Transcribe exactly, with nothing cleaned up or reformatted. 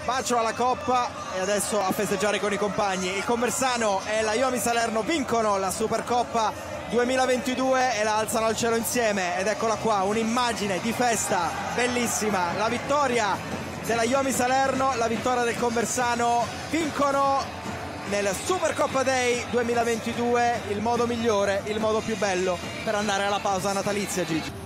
bacio alla coppa e adesso a festeggiare con i compagni. Il Conversano e la Iomi Salerno vincono la Supercoppa duemilaventidue e la alzano al cielo insieme, ed eccola qua, un'immagine di festa bellissima. La vittoria della Iomi Salerno, la vittoria del Conversano, vincono nel Supercoppa Day duemilaventidue, il modo migliore, il modo più bello per andare alla pausa natalizia, Gigi.